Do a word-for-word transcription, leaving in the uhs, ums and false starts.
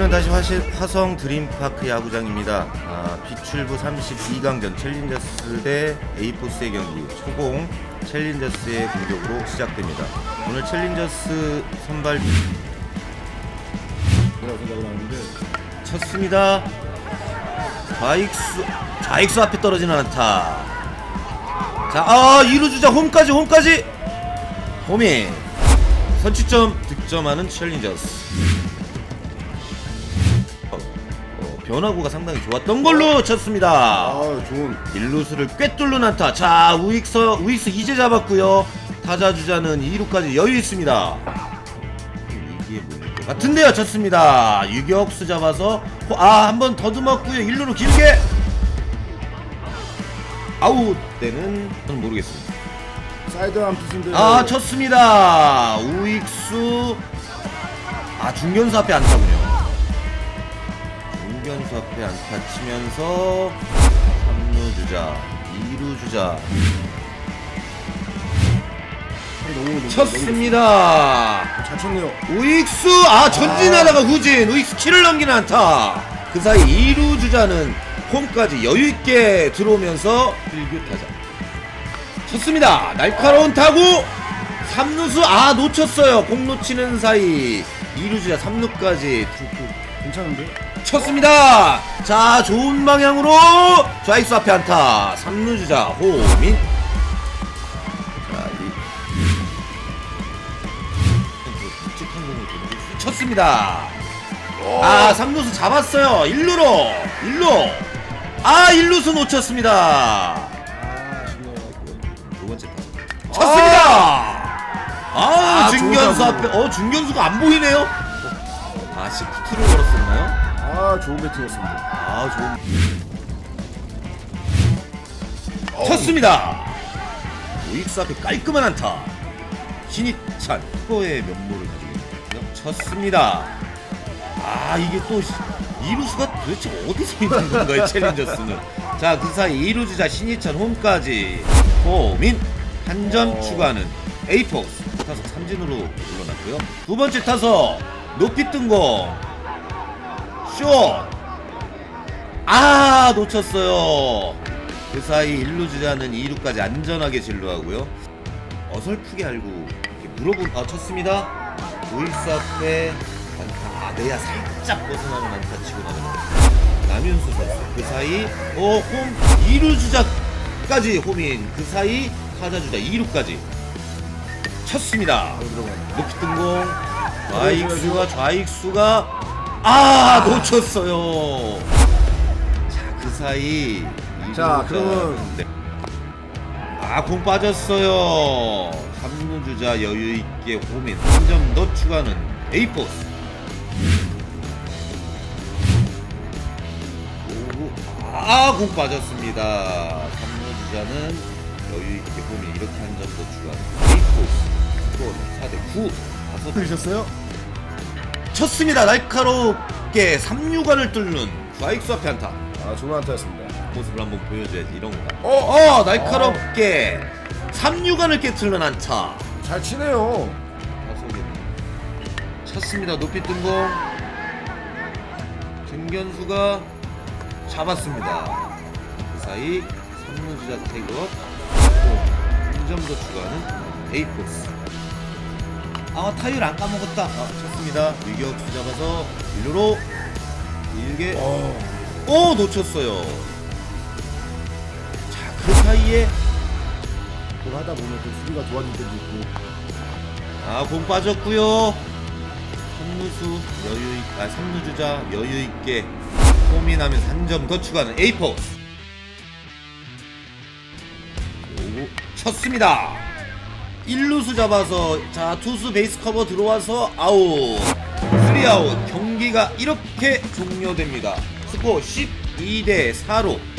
여기는 다시 화실, 화성 드림파크 야구장입니다. 아, 비출부 삼십이 강전 챌린저스 대 에이포스의 경기 초공 챌린저스의 공격으로 시작됩니다. 오늘 챌린저스 선발 쳤습니다. 좌익수 좌익수 앞에 떨어지는 안타. 자, 아 이루 주자 홈까지 홈까지 홈이 선취점 득점하는 챌린저스. 변화구가 상당히 좋았던 걸로 쳤습니다. 아, 좋은 일루수를 꿰뚫는 안타. 자, 우익서 우익수 이제 잡았고요. 타자 주자는 이 루까지 여유 있습니다. 이게 뭘 것 같은데요. 쳤습니다. 유격수 잡아서 아, 한 번 더듬었고요. 일 루로 길게 아웃 때는 저는 모르겠습니다. 사이드 한 피스인데. 아, 쳤습니다. 우익수 아, 중견수 앞에 안타군요. 중견수 앞에 안타 치면서 삼 루 주자, 이 루 주자 너무 쳤습니다. 너무 잘 쳤네요. 우익수 아 전진하다가 아. 후진 우익수 키를 넘기는 안타. 그 사이 이 루 주자는 홈까지 여유있게 들어오면서 일교 타자 쳤습니다. 날카로운 타구 삼 루수 아 놓쳤어요. 공 놓치는 사이 이 루 주자 삼 루까지 괜찮은데? 쳤습니다. 자, 좋은 방향으로 좌익수 앞에 안타. 삼 루 주자 호민. 자, 이 쳤습니다. 아, 삼 루수 잡았어요. 일 루로 일 루 아, 일 루수 놓쳤습니다. 아, 두 번째 타자 쳤습니다. 아, 아 중견수 앞에 어 중견수가 안 보이네요. 아, 시프트를 걸었었나요? 아, 좋은 배팅이었습니다. 아, 좋은. 쳤습니다. 우익수 앞에 깔끔한 안타. 신이찬 프로의 면모를 가지고 있는데요. 쳤습니다. 아, 이게 또 이 루수가 도대체 어디서 있는 건가요, 챌린저스는. 자, 그 사이 이 루 주자 신이찬 홈까지 호민 한 점 추가하는 에이포스. 타석 삼진으로 물러났고요. 두 번째 타석 높이 뜬 공 슛! 아, 놓쳤어요. 그 사이 일 루 주자는 이 루까지 안전하게 진루하고요. 어설프게 알고 물어본 아 쳤습니다. 우익수 앞에 안타. 아, 내야 살짝 벗어나는 안타 치고 나가는 남윤수 선수. 그 사이 어, 홈 이 루 주자까지 홈인. 그 사이 타자 주자 이 루까지 쳤습니다. 높이 뜬 공 좌익수가 좌익수가 아, 놓쳤어요. 자, 그 사이 자, 그러면 네. 아, 공 빠졌어요. 삼 루 주자 여유있게 홈인 한 점 더 추가하는 에이포스. 아, 공 빠졌습니다. 삼 루 주자는 여유있게 홈인 이렇게 한 점 더 추가하는 에이포스. 스코어는 사 대 구. 다섯 들으셨어요? 쳤습니다. 날카롭게 삼 루간을 뚫는 좌익수 앞에 안타. 아, 좋은 안타였습니다. 모습을 한번 보여줘야지. 이런 거다. 어, 어, 날카롭게 삼 루간을 깨트리는 안타. 잘 치네요. 쳤습니다. 높이 뜬 공 중견수가 잡았습니다. 그 사이 삼 루 주자 태그업 한 점 더 추가하는 에이포스. 아, 타율 안 까먹었다. 아, 쳤습니다. 유격수 잡아서 일 루로 길게 오, 놓쳤어요. 자, 그 사이에 그걸 하다 보면 또 수비가 좋아질 때도 있고. 아, 공 빠졌고요. 삼 루수 여유 있, 아, 삼 루 주자 여유 있게 호민하면서 한 점 더 추가하는 에이포스. 오, 쳤습니다. 일 루수 잡아서 자, 투수 베이스 커버 들어와서 아웃. 쓰리 아웃. 경기가 이렇게 종료됩니다. 스코어 십이 대 사로